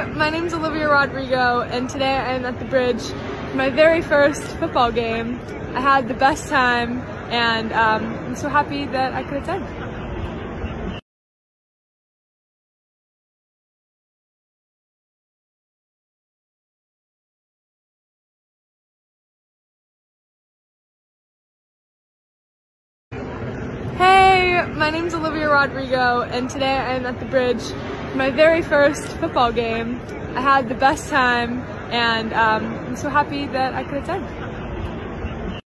Hey, my name's Olivia Rodrigo, and today I am at the bridge for my very first football game. I had the best time, and I'm so happy that I could attend. Hey, my name's Olivia Rodrigo, and today I am at the bridge for my very first football game. I had the best time, and I'm so happy that I could attend.